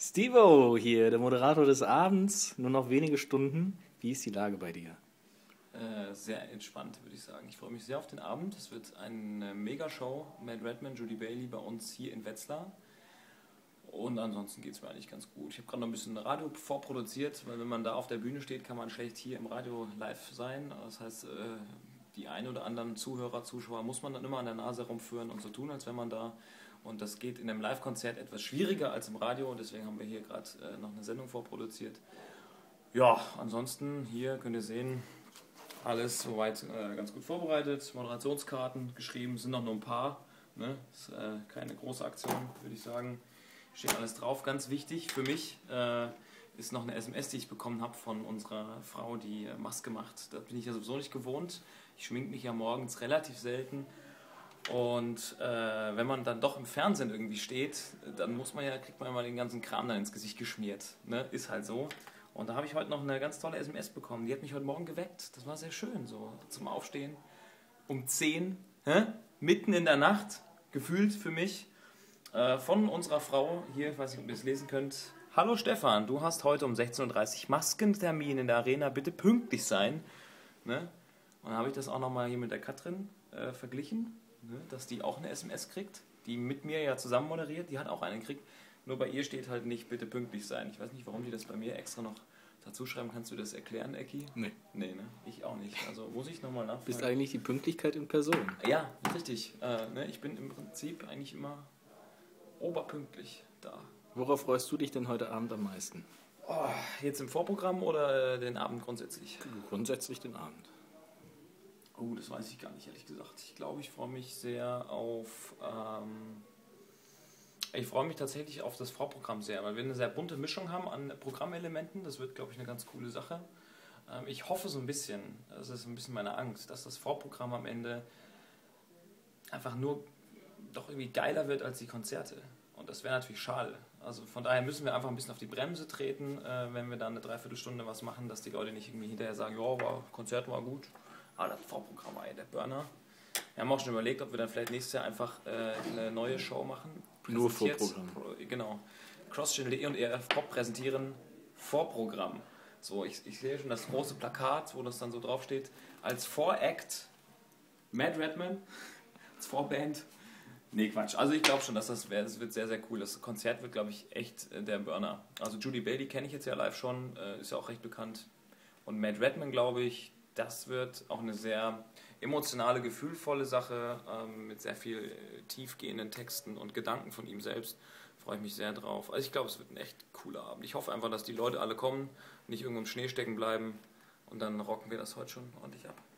Stevo hier, der Moderator des Abends. Nur noch wenige Stunden. Wie ist die Lage bei dir? Sehr entspannt, würde ich sagen. Ich freue mich sehr auf den Abend. Es wird eine Mega-Show. Matt Redman, Judy Bailey bei uns hier in Wetzlar. Und ansonsten geht es mir eigentlich ganz gut. Ich habe gerade noch ein bisschen Radio vorproduziert, weil wenn man da auf der Bühne steht, kann man schlecht hier im Radio live sein. Das heißt, die ein oder anderen Zuhörer, Zuschauer muss man dann immer an der Nase rumführen und so tun, als wenn man da. Und das geht in einem Live-Konzert etwas schwieriger als im Radio. Und deswegen haben wir hier gerade noch eine Sendung vorproduziert. Ja, ansonsten hier könnt ihr sehen, alles soweit ganz gut vorbereitet. Moderationskarten geschrieben, sind noch nur ein paar. Ne? Ist keine große Aktion, würde ich sagen. Steht alles drauf. Ganz wichtig für mich ist noch eine SMS, die ich bekommen habe von unserer Frau, die Maske macht. Das bin ich ja sowieso nicht gewohnt. Ich schminke mich ja morgens relativ selten. Und wenn man dann doch im Fernsehen irgendwie steht, dann kriegt man immer den ganzen Kram dann ins Gesicht geschmiert. Ne? Ist halt so. Und da habe ich heute noch eine ganz tolle SMS bekommen. Die hat mich heute Morgen geweckt. Das war sehr schön, so zum Aufstehen. Um 10, mitten in der Nacht, gefühlt für mich, von unserer Frau hier, ich weiß nicht, ob ihr es lesen könnt. Hallo Stefan, du hast heute um 16:30 Uhr Maskentermin in der Arena, bitte pünktlich sein. Ne? Und dann habe ich das auch nochmal hier mit der Katrin verglichen, ne? Dass die auch eine SMS kriegt, die mit mir ja zusammen moderiert, die hat auch eine gekriegt. Nur bei ihr steht halt nicht, bitte pünktlich sein. Ich weiß nicht, warum die das bei mir extra noch dazu schreiben. Kannst du das erklären, Ecki? Nee. Nee, ne? Ich auch nicht. Also muss ich nochmal nachfragen. Bist eigentlich die Pünktlichkeit in Person? Ja, richtig. Ne? Ich bin im Prinzip eigentlich immer oberpünktlich da. Worauf freust du dich denn heute Abend am meisten? Oh, jetzt im Vorprogramm oder den Abend grundsätzlich? Grundsätzlich den Abend. Oh, das weiß ich gar nicht, ehrlich gesagt. Ich glaube, ich freue mich sehr auf... Ich freue mich tatsächlich auf das Vorprogramm sehr, weil wir eine sehr bunte Mischung haben an Programmelementen. Das wird, glaube ich, eine ganz coole Sache. Ich hoffe so ein bisschen, das ist ein bisschen meine Angst, dass das Vorprogramm am Ende einfach nur doch irgendwie geiler wird als die Konzerte. Und das wäre natürlich schade. Also von daher müssen wir einfach ein bisschen auf die Bremse treten, wenn wir dann eine Dreiviertelstunde was machen, dass die Leute nicht irgendwie hinterher sagen, ja, Konzert war gut, aber das Vorprogramm war ja der Burner. Wir haben auch schon überlegt, ob wir dann vielleicht nächstes Jahr einfach eine neue Show machen. Nur Vorprogramm. Genau. Cross-Channel und ERF Pop präsentieren Vorprogramm. So, ich sehe schon das große Plakat, wo das dann so draufsteht, als Voract Matt Redman, als Vorband. Nee, Quatsch. Also ich glaube schon, dass das wird sehr, sehr cool. Das Konzert wird, glaube ich, echt der Burner. Also Judy Bailey kenne ich jetzt ja live schon, ist ja auch recht bekannt. Und Matt Redman, glaube ich, das wird auch eine sehr emotionale, gefühlvolle Sache mit sehr viel tiefgehenden Texten und Gedanken von ihm selbst. Freue ich mich sehr drauf. Also ich glaube, es wird ein echt cooler Abend. Ich hoffe einfach, dass die Leute alle kommen, nicht irgendwo im Schnee stecken bleiben und dann rocken wir das heute schon ordentlich ab.